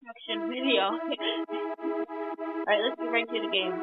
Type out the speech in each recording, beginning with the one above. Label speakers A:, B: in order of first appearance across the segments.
A: instruction video. Alright, let's get right to the game.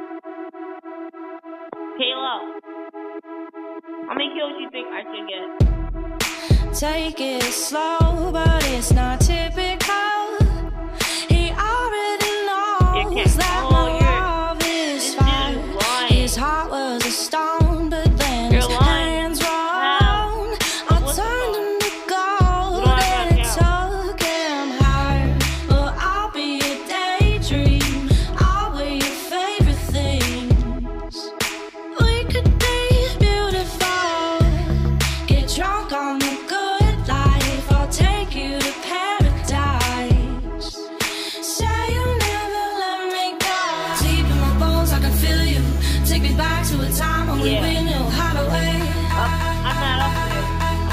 A: Halo. How many kills do you think I should get?
B: Take it slow, but it's not typical. He already knows that my love is fine. His heart was a stone, but then his hands wrong. I turned him to gold and it took him higher. But I'll be a daydream. I'll wear your favorite things. We could be beautiful. Get drunk on the good life. I'll take you to paradise. Say you'll never let me go. Deep in my bones, I can feel you. Take me back to a time when we knew how to wait.
A: I'm not up there.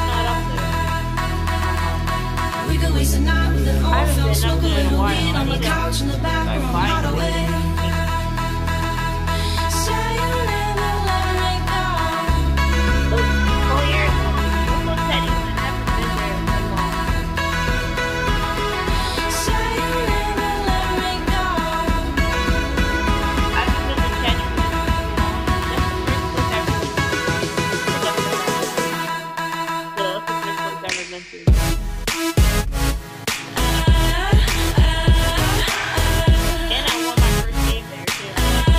B: We could waste a night with an old film, smoke a little weed on the couch in the back room. How to wait. Say you'll never let me go.
A: Oh, you're so steady. I've never been there so long.
B: Say you'll never let me go.
A: I've been to Teddy. That's the first place I've ever been to. And I won my first game there too.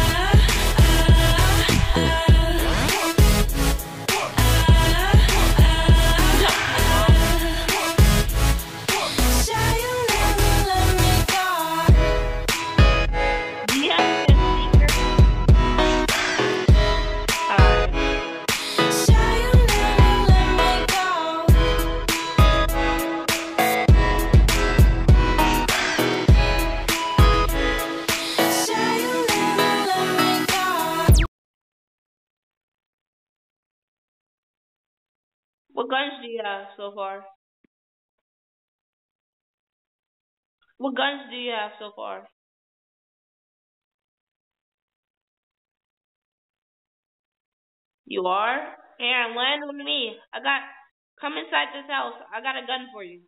B: Say you'll never let me go.
A: Do you have a speaker? Alright.
B: Say you'll never let me go. Say you'll never let me go.
A: What guns do you have so far? What guns do you have so far? You are? Here, land with me. Come inside this house. I got a gun for you.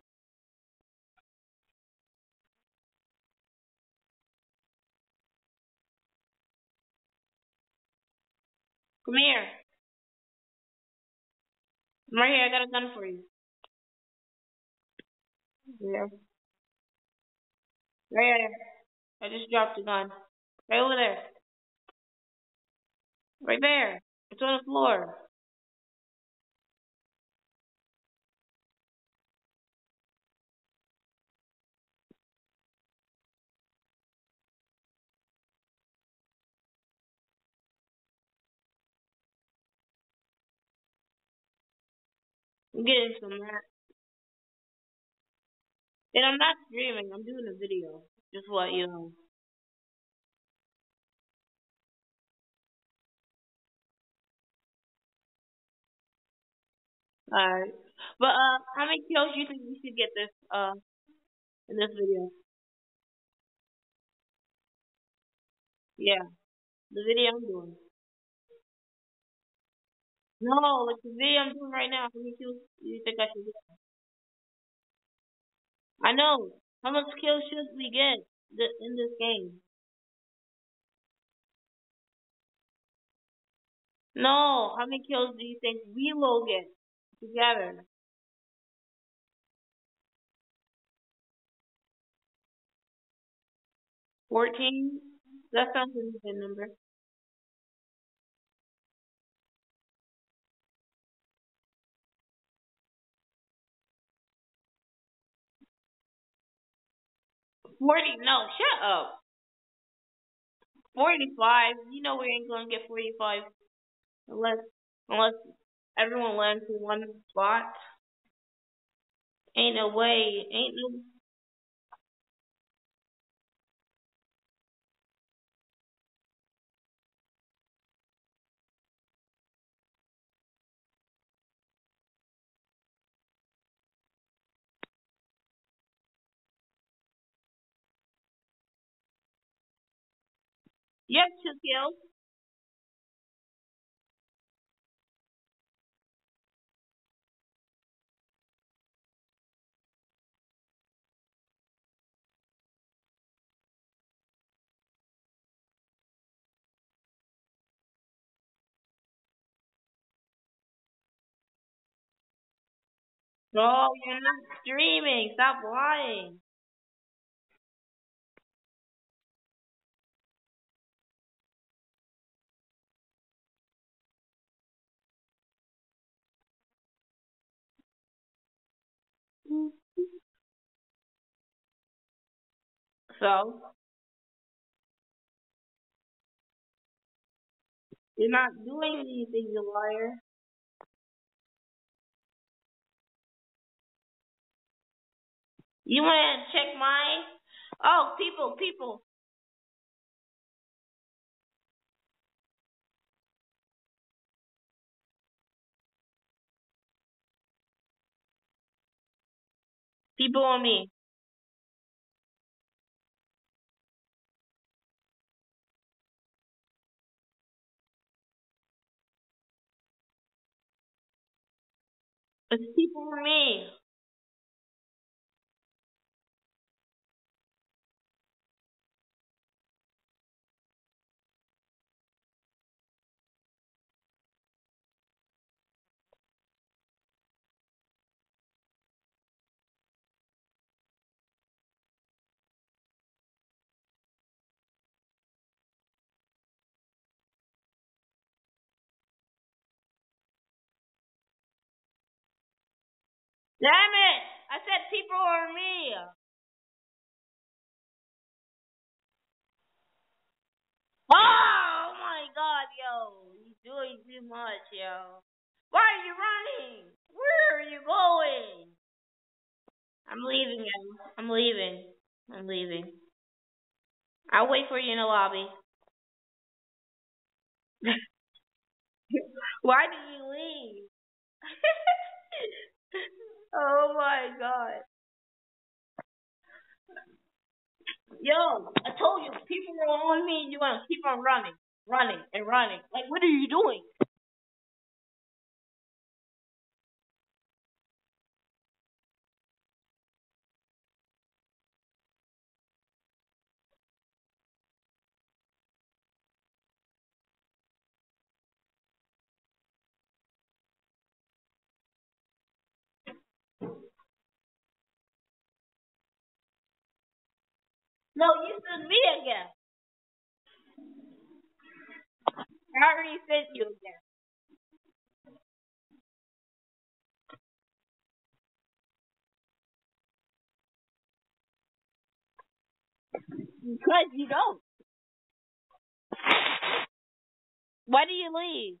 A: Come here. I'm right here. I got a gun for you. Yeah. Right here. I just dropped the gun. Right over there. Right there. It's on the floor. I'm getting some that. And I'm not streaming. I'm doing a video. Just to let you know. Alright. But how many kills do you think we should get this in this video? Yeah. The video I'm doing. No, like the video I'm doing right now. How many kills do you think I should get? I know. How much kills should we get in this game? No. How many kills do you think we will get together? $14? That sounds like a good number. No, shut up. 45. You know we ain't gonna get 45 unless everyone lands in one spot. Ain't no way. Ain't no. You have 2 kills. No, you're not streaming. Stop lying. So, you're not doing anything, you liar. You want to check my... Oh, people. People on me. It's people on me. Damn it! I said people on me. Oh my god, yo. You're doing too much, yo. Why are you running? Where are you going? I'm leaving, yo. I'm leaving. I'm leaving. I'll wait for you in the lobby. Why did you leave? Oh my god. Yo, I told you, people are on me, you're gonna keep on running. Running and running. Like, what are you doing? No, you sent me again. I already sent you again. Because you don't. Why do you leave?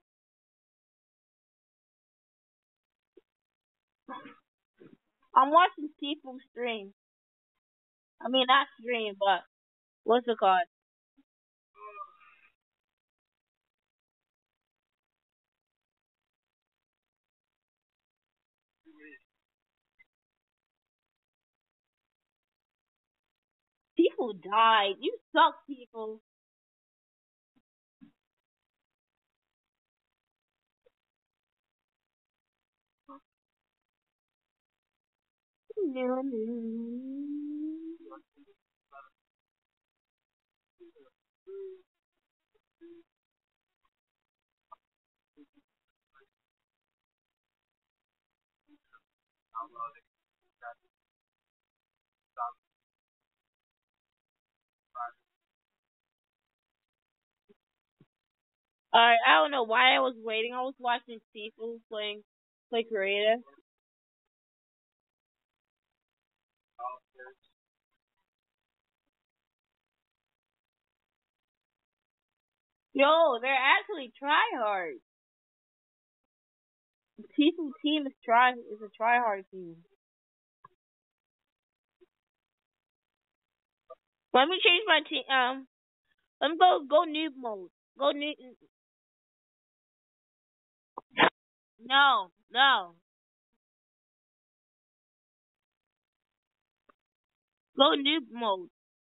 A: I'm watching people stream. I mean, not stream, but what's it called? People died. You suck, people. No, no. I don't know why I was waiting. I was watching people play creative. Yo, they're actually tryhard. People team is a tryhard team. Let me change my team. Let me go noob mode. Go noob. No. Go noob mode.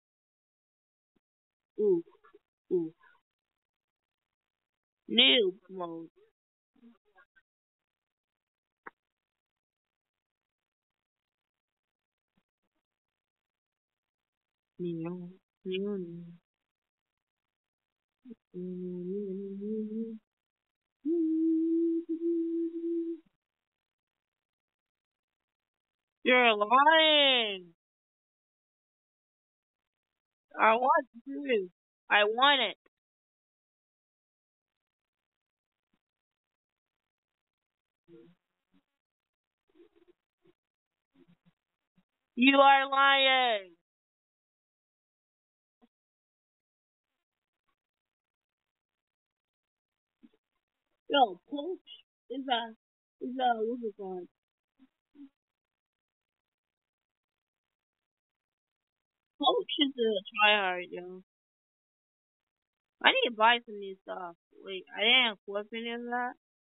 A: Ooh, ooh. Noob mode. No. You're lying. I want to. I want it. You are lying. Yo, Poach is what's it called? Poach is a tryhard, yo. I need to buy some new stuff. Wait, I didn't equip any of that.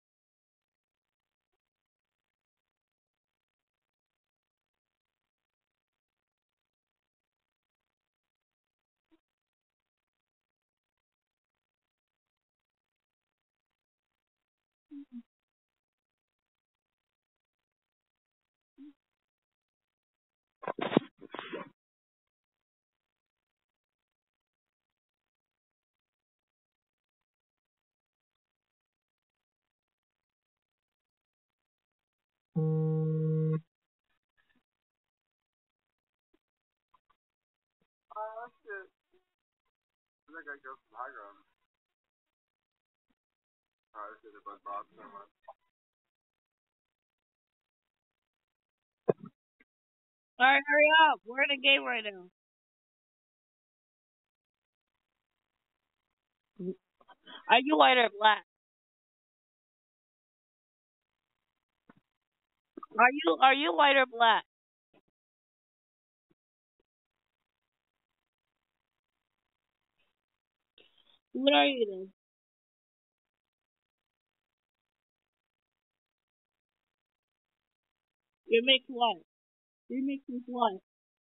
C: Oh shit. I think I go some high ground. Alright, shit, if I bought so much.
A: Alright, hurry up. We're in a game right now. Are you white or black? Are you white or black? What are you then? You're mixed white. You're mixed with white.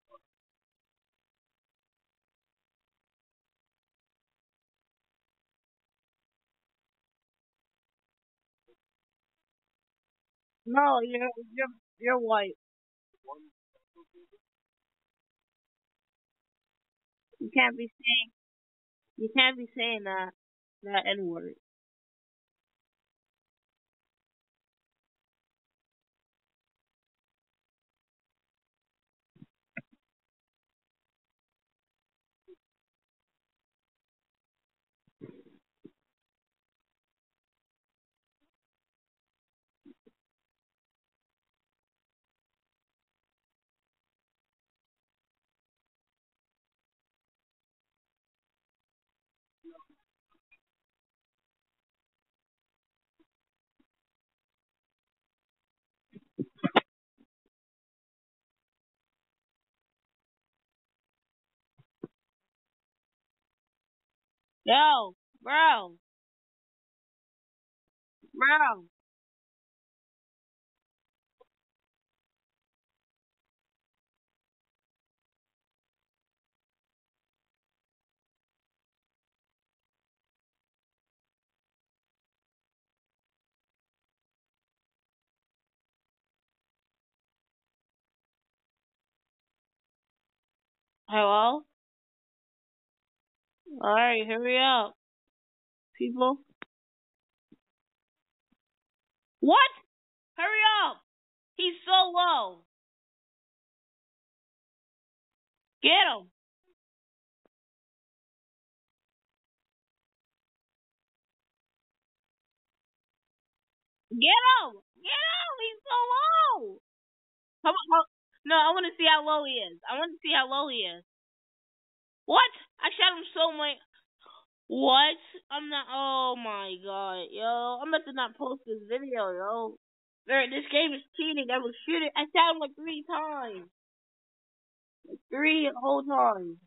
A: No, you're white. You can't be saying that N word. Yo, bro. Hello? Alright, hurry up, people. What? Hurry up! He's so low. Get him. Get him. Get him. He's so low. No, I want to see how low he is. I want to see how low he is. What? I shot him so much. What? I'm not. Oh my god, yo. I'm about to not post this video, yo. This game is cheating. I was shooting. I shot him like 3 times. Like 3 whole times.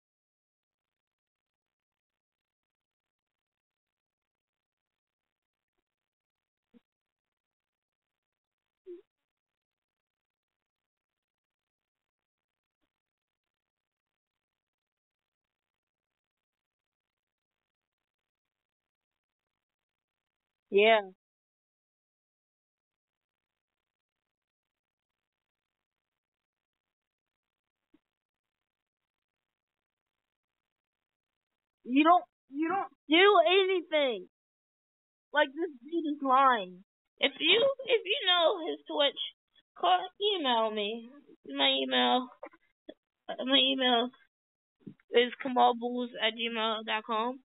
A: Yeah. You don't do anything. Like this dude is lying. If you know his Twitch, Email me. My email is kamalbooz@gmail.com.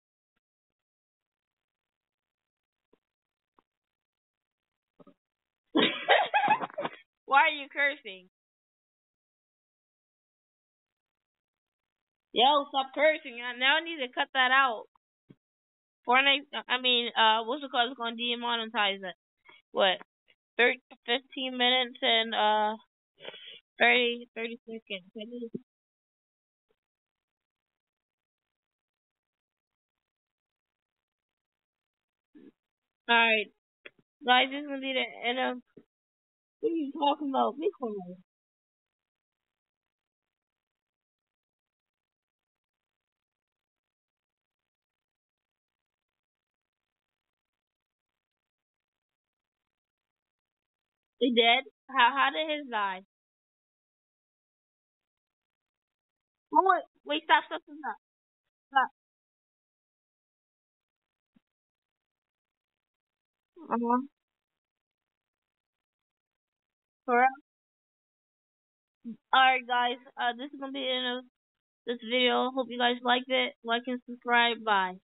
A: Why are you cursing? Yo, stop cursing. Now I need to cut that out. Fortnite, what's it called? It's going to demonetize it. What? 15 minutes and 30 seconds. Alright, guys, this is going to be the end of. What are you talking about? Be quiet. He dead? How did his die? Oh, wait, stop. Uh-huh. Correct. Alright, guys, this is going to be the end of this video. Hope you guys liked it. Like and subscribe. Bye.